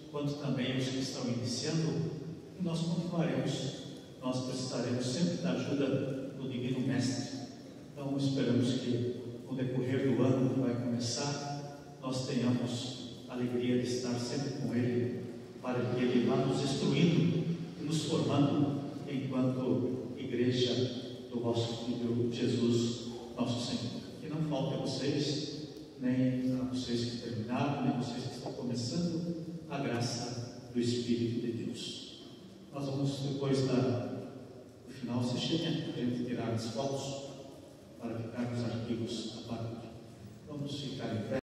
quanto também os que estão iniciando, e nós continuaremos, nós precisaremos sempre da ajuda do Divino Mestre. Então esperamos que no decorrer do ano que vai começar, nós tenhamos a alegria de estar sempre com Ele, para que Ele vá nos instruindo e nos formando enquanto igreja do vosso Filho Jesus, nosso Senhor. Que não falte a vocês, nem a vocês que terminaram, nem a vocês que estão começando, a graça do Espírito de Deus. Nós vamos, depois do final, se cheguem a gente tirar as fotos para ficar nos arquivos da paróquia. Vamos ficar em pé.